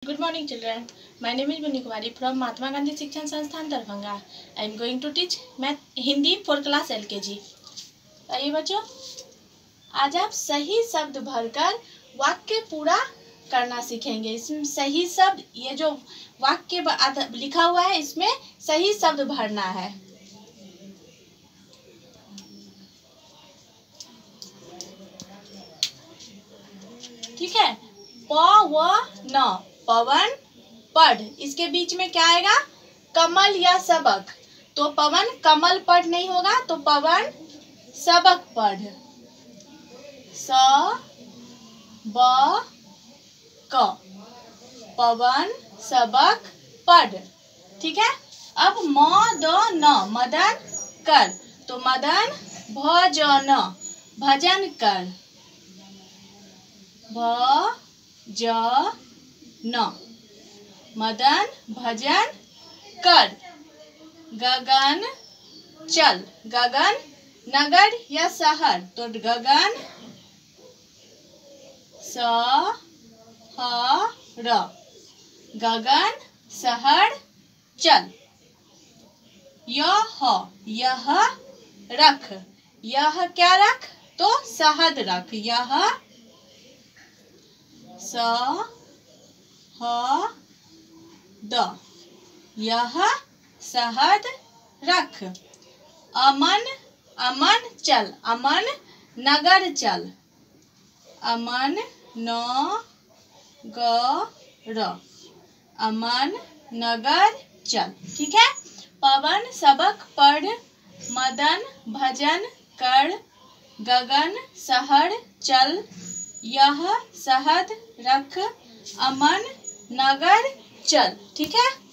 Good morning, children. My name is Bunny Kumari from Mahatma Gandhi Shikshan Sansthan Darbhanga. I am going to teach math Hindi for class LKG. आइए बच्चों, आज आप सही शब्द भरकर वाक्य पूरा करना सीखेंगे। इसमें सही शब्द, ये जो वाक्य लिखा हुआ है इसमें सही शब्द भरना है। ठीक है। पवन, पवन पढ़, इसके बीच में क्या आएगा? कमल या सबक। तो पवन कमल पढ़ नहीं होगा, तो पवन सबक पढ़। क पवन सबक पढ़। ठीक है। अब मदन, मदन कर, तो मदन भजन, भजन कर। भजन, मदन भजन कर। गगन चल, गगन नगर या शहर, तो गगन शहर, गगन शहर चल। यह रख, यह क्या रख? तो शहद रख। यह शहद, यह शहद रख। अमन, अमन चल, अमन नगर चल। अमन नगर, अमन नगर चल। ठीक है। पवन सबक पढ़, मदन भजन कर, गगन शहर चल, यह शहद रख, अमन नगर चल। ठीक है।